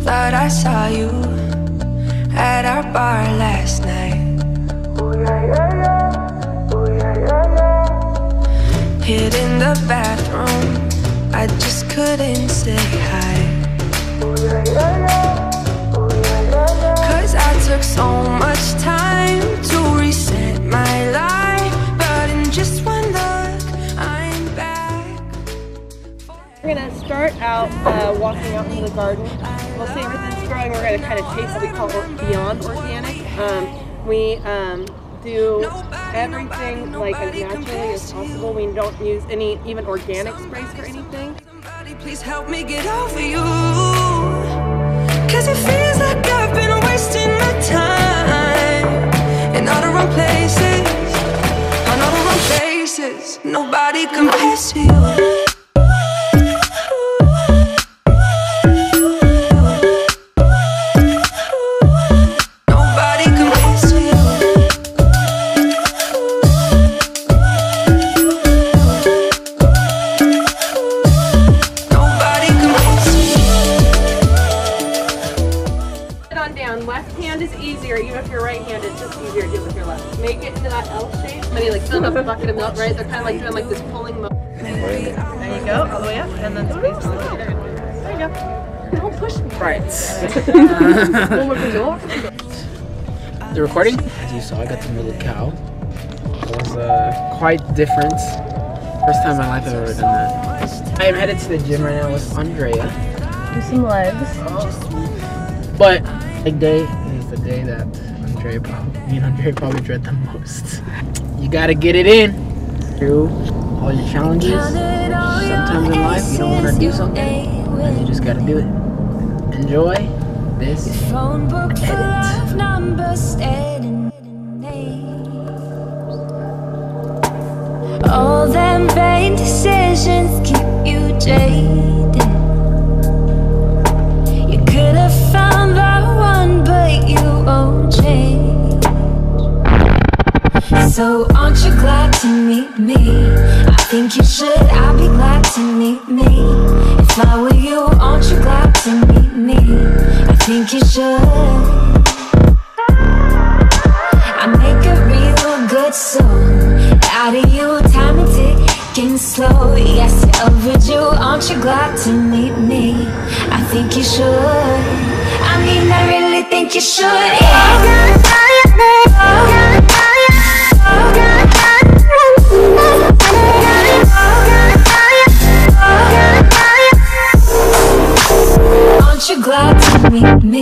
Thought I saw you at our bar last night. Hid in the bathroom, I just couldn't say hi. Cause I took so much time to reset my life, but in just one look, I'm back. We're gonna start out walking out into the garden. We'll see everything's growing. We're gonna kind of taste what we call beyond organic. We do everything like as naturally as possible. We don't use any even organic sprays for anything. Somebody please help me get over you, cause it feels like I've been wasting my time in all the wrong places, on all the wrong faces. Nobody compares to you. Left hand is easier, even if you're right-handed, it's just easier to do with your left. Make it into that L shape. Somebody like filling up a bucket of milk, right? They're kind of like doing like this pulling motion. There you go, all the way up, and then squeeze. There you go. Don't push me. Right. The recording? As you saw, I got to milk a cow. It was quite different. First time in my life I've ever done that. I am headed to the gym right now with Andrea. Do some legs. But leg day is the day that me and Andrea probably dread the most. You gotta get it in through all your challenges. Sometimes in life you don't want to do something, and you just gotta do it. Enjoy this edit. All them vain decisions keep you jaded. You could have found the one, but you won't change. So aren't you glad to meet me? I think you should, I'll be glad to meet me. If I were you, aren't you glad to meet me? I think you should. I make a real good song out of you, time and ticking slow. Yes, you're overdue, aren't you glad to meet me? I think you should. I mean, I really think you should, yeah. Aren't you glad to meet me?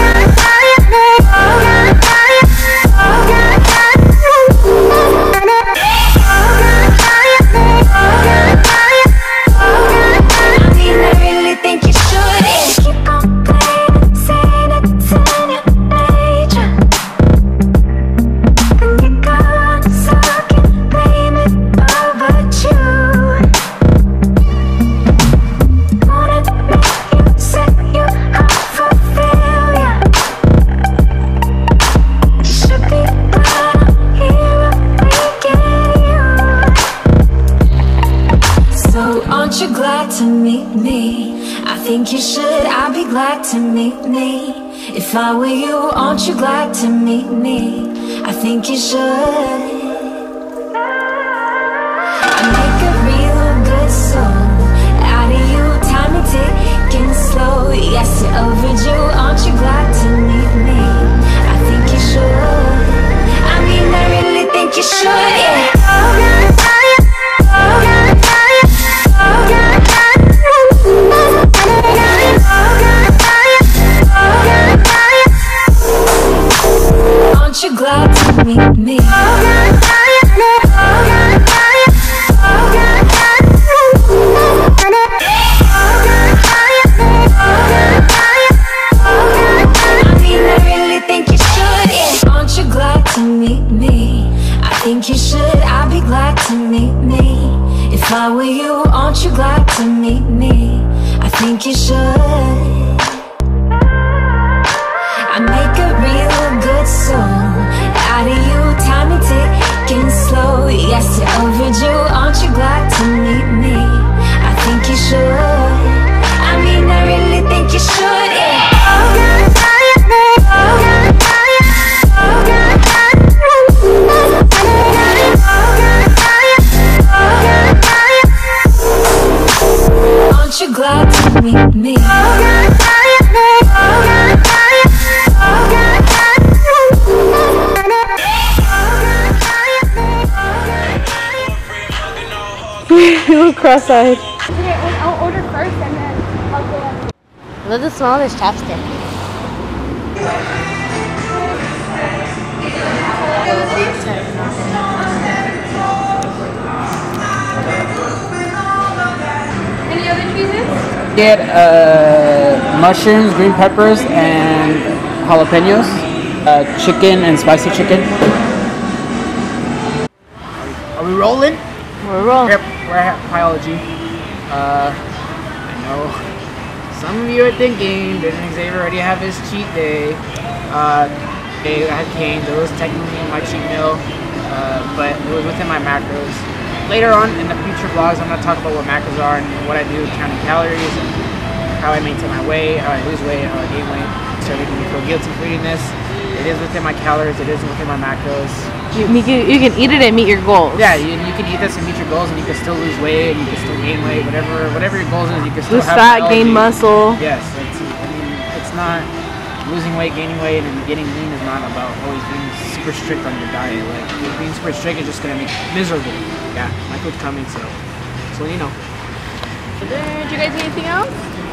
Aren't you glad to meet me? I think you should, I'll be glad to meet me. If I were you, aren't you glad to meet me? I think you should. I make a real good song out of you, time and ticking slow. Yes, you're overdue, aren't you glad to meet me? I think you should. I mean, I really think you should, yeah. Aren't you glad to meet me? I mean, I really think you should, yeah. Aren't you glad to meet me? I think you should, I'll be glad to meet me. If I were you, aren't you glad to meet me? I think you should. I make a real good song out of you, time and ticking slow. Yes, you're overdue, aren't you glad to meet me? I think you should. I mean, I really think you should, yeah. cross-eyed. Okay, I'll order first and then I'll go up. I love the smell of this chapstick. Any other cheeses? Get mushrooms, green peppers, and jalapenos. Chicken and spicy chicken. Are we rolling? We're rolling. Yep, we're at biology. I know some of you are thinking, didn't Xavier already have his cheat day? I had cane. That was technically my cheat meal, but it was within my macros. Later on in the future vlogs, I'm going to talk about what macros are and what I do counting calories and how I maintain my weight, how I lose weight, how I gain weight. So making me feel guilty for eating this. It is within my calories, it is within my macros. You can eat it and meet your goals. Yeah, you can eat this and meet your goals, and you can still lose weight, and you can still gain weight, whatever your goals is, you can still lose have fat, biology. gain muscle. Yes, it's not losing weight, gaining weight, and getting lean is not about always being super strict on your diet. Like being super strict is just gonna make you miserable. Yeah, my food's coming, so you know. Did you guys eat anything else?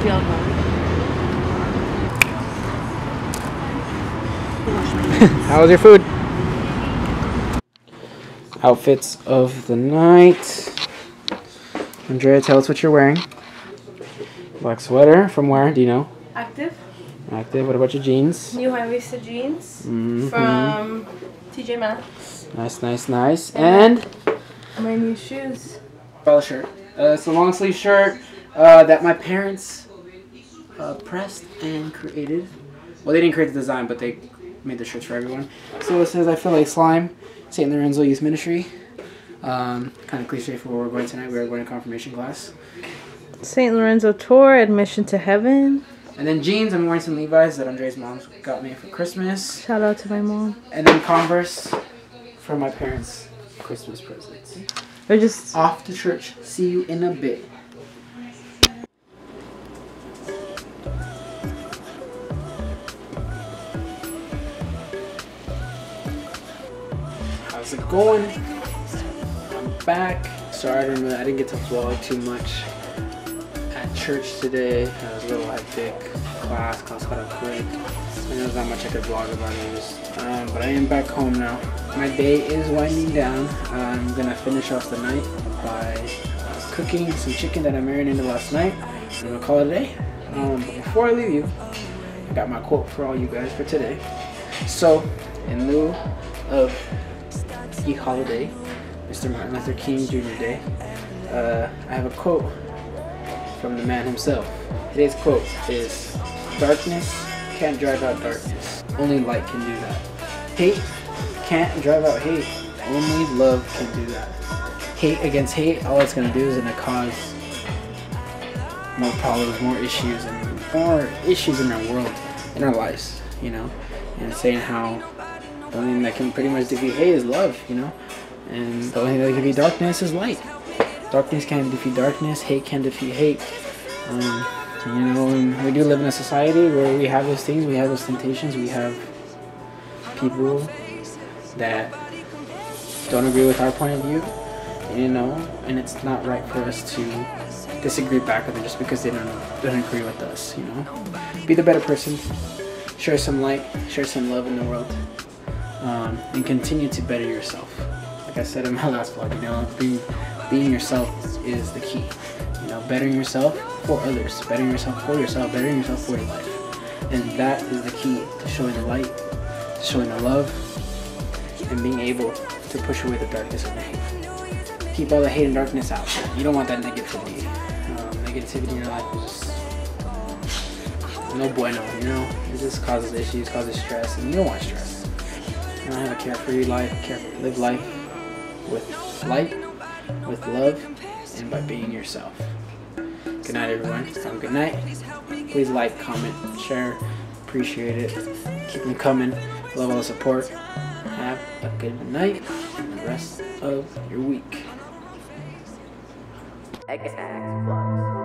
How was your food? Outfits of the night. Andrea, tell us what you're wearing. Black sweater from where? Do you know? Active. Active. What about your jeans? New high-waisted jeans Mm-hmm. from TJ Maxx. Nice. And My new shoes. collar shirt. It's a long sleeve shirt that my parents pressed and created. Well, they didn't create the design, but they made the shirts for everyone. So it says, "I feel like slime." St. Lorenzo Youth Ministry. Kind of cliche for where we're going tonight. We are going to confirmation class. St. Lorenzo tour, admission to heaven. And then jeans. I'm wearing some Levi's that Andre's mom got me for Christmas. Shout out to my mom. And then Converse for my parents' Christmas presents. They're just Off to church. See you in a bit. How's it going? I'm back. Sorry, I didn't get to vlog too much at church today. It was a little hectic. Class got out quick. So there's not much I could vlog about it. But I am back home now. My day is winding down. I'm gonna finish off the night by cooking some chicken that I marinated last night. I'm gonna call it a day. But before I leave you, I got my quote for all you guys for today. So, in lieu of the holiday, Mr. Martin Luther King Jr. Day, I have a quote from the man himself. Today's quote is, "Darkness can't drive out darkness. Only light can do that. Hate can't drive out hate. Only love can do that. Hate against hate, all it's gonna do is gonna cause more problems, more issues in our world, in our lives, you know." And saying how the only thing that can pretty much defeat hate is love, you know? And the only thing that can defeat darkness is light. Darkness can't defeat darkness, hate can't defeat hate. You know, and we do live in a society where we have those things, we have those temptations, we have people that don't agree with our point of view, you know, and it's not right for us to disagree back with them just because they don't agree with us, you know? Be the better person, share some light, share some love in the world, and continue to better yourself. Like I said in my last vlog, you know, being yourself is the key. You know, bettering yourself for others, bettering yourself for yourself, bettering yourself for your life. And that is the key to showing the light, to showing the love, and being able to push away the darkness and the hate. Keep all the hate and darkness out. You don't want that negativity. Negativity in your life is just no bueno, you know? It just causes issues, causes stress, and you don't want stress. You don't have a carefree life, live life with light, with love, and by being yourself. Good night, everyone. Have a good night. Please like, comment, share. Appreciate it. Keep them coming. Love all the support. Have a good night and the rest of your week. XX Vlogs.